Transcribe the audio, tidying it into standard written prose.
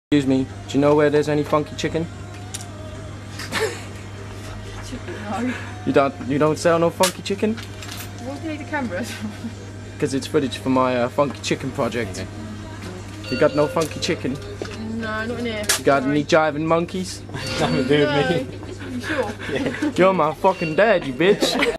Excuse me, do you know where there's any funky chicken? No. You don't sell no funky chicken? What do you need the cameras? Because it's footage for my funky chicken project. You got no funky chicken? No, not in here. You got any jiving monkeys? Nothing to do with me. You sure? Yeah. You're my fucking dad, you bitch.